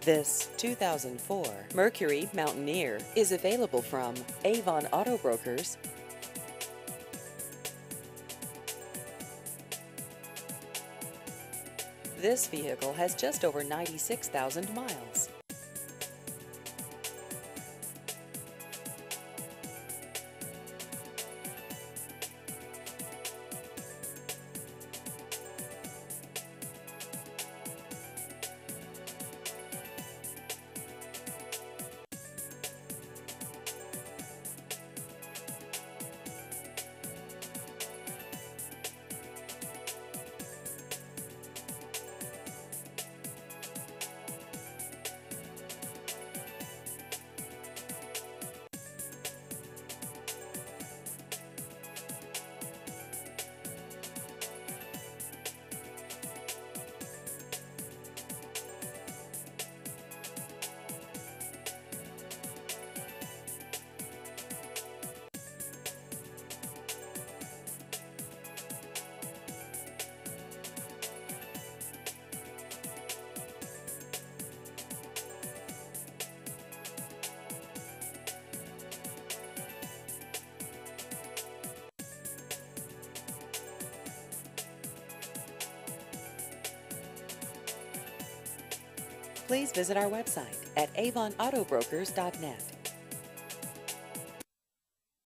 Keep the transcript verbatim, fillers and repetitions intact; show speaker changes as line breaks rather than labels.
This two thousand four Mercury Mountaineer is available from Avon Auto Brokers. This vehicle has just over ninety-six thousand miles. Please visit our website at avon auto brokers dot net.